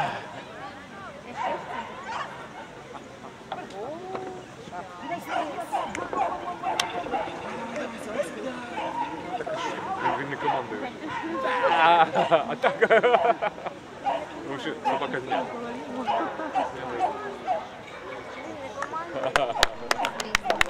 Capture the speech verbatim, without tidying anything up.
Він не командує. А так. Вообще собака зняла. Зняли.